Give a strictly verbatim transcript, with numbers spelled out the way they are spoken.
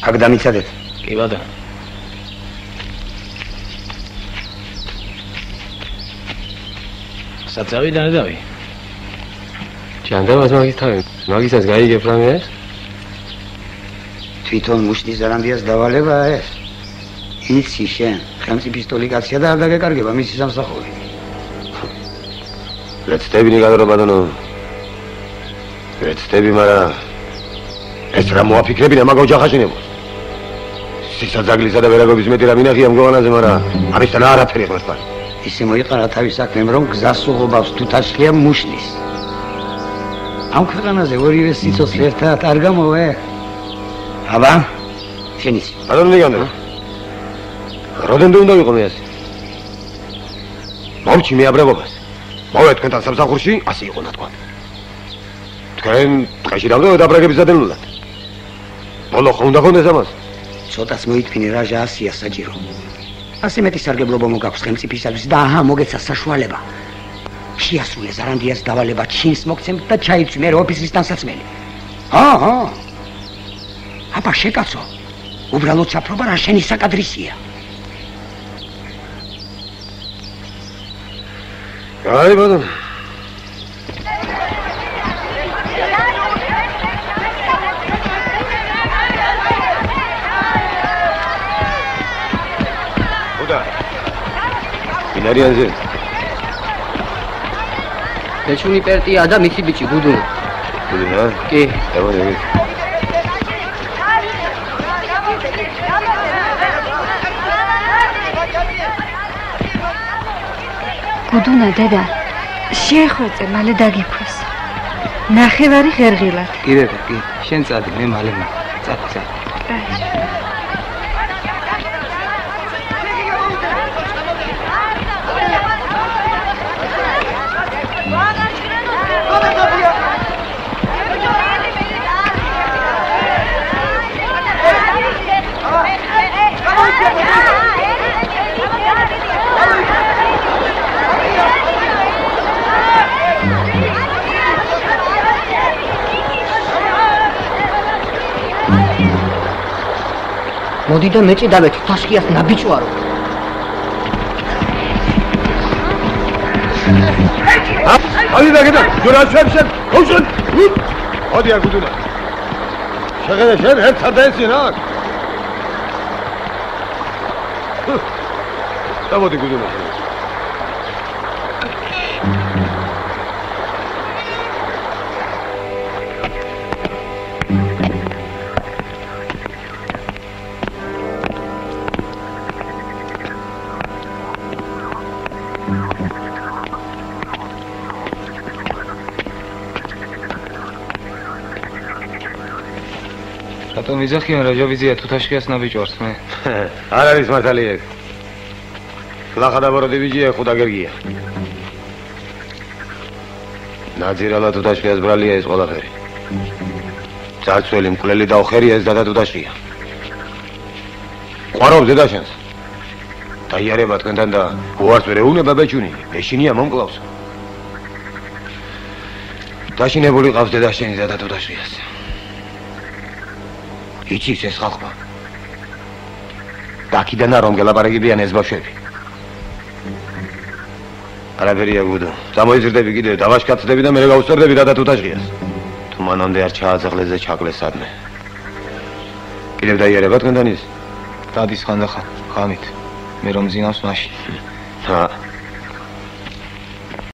აქ დამიცადეთ. კი ბატონო. საწავიდან დავი. ჭანდაბას მაგის თავი. მაგისაც გაიგებ რამე ეს? თვითონ მუშტის ზარანდიას დავალებაა ეს. იცი შენ, ხელმწიფისტოლი კაცია და არ დაგეკარგება მისი სამსახური. ვეცდები ნიკადრო ბატონო. ვეცდები, მაგრამ ეს რა მოაფიქრები და მაგ ოჯახაში ნებოს. სისაძაგლისა და ვერაგობის მეტი რა მინახია მგონაზე, მაგრამ ამისთან არაფერი ხმართ. ისე მოიყარა თავის საქმემ, რომ გზას უღობავს თუთაშხია მუშტის. ამ ქვეყანაზე ორივე სიცოცხლე ერთად არ გამოვა. აბა, შენ იცი. ბატონო ნიკადრო. როდენდე უნდა ვიყო მე ასე? მომჩი მე აბრაგობას. მოვე თქვენთან სამსახურში, ასე იყო ნათქვა. თქვენ დღეში დავდოთ აბრაგების ადელულად. ბოლო ხო უნდა გქონდეს ამას? ცოტას მოითმინე რაჟა ასია საჭირო. ასე მეტი სარგებლობა მოგაქვს ხელმწიფისათვის და აჰა მოგეცა საშუალება. შეასრულე ზარანდიას დავალება ჩინს მოგცემთ და ჩაიცვი მე ოფისის თანსაცმელი. აჰა. აბა შეკაცო. უბრალოდ საფრობა რა შენი საკადრისია. აი ბატონო. ინარიანზე. ეჩუნი პერტია და მისი ბიჭი გუდუნა. გუდუნა? კი. ევონები. გუდუნა დედა, შეხვეწე მალე დაგიფოს. ნახევარი ხერღილად. კი ბებე, კი. შენ წადი, მე მალე მა. წადი, წადი. მოდი და მეჭი დავეთ თაშკიას ნაბიჭვარო. აი დაგედა, ჯორაჩებსებ, ხოშენ. მოდი არ გუდუნა. შეხედე შენ ერთ სადაესი რა. და მოდი გუდუნა. რატომ ვიძახიან რა ჯობიზია თუთაშხიას ნაბიჭვარს მე? არ არის მართალი ეგ. ლახა და ბოროტი ბიჭია ხუდა გერგია. ნაძირალა თუთაშხიას ბრალია ეს ყველაფერი. ძარცველი მკვლელი და ოხერია ეს დადა თუთაშხია. ყვარობს დედაშენს. დაიარება თქვენთან და უარს ვერ ეუბნება ბეჭუნი. ეშინია მომკლავს. დაშინებული ყავს დედაშენი დადა თუთაშხიას. იცის ეს ხალხმა. დაკიდანა რომ გელაპარაკებიან ეს ბავშვები. არაფერია გუდო. წამოიზრდები კიდე დავაშკაცდები და მე გავუსწორდები დადა თუთაშხიას. თუ მანამდე არ ჩააძაღლეზე ჩაკლეს ადმე. კიდევ დაიარება თქვენთან ის? დადის ხანდახან, ღამით. მე რომ მძინავს მაშინ. ჰა.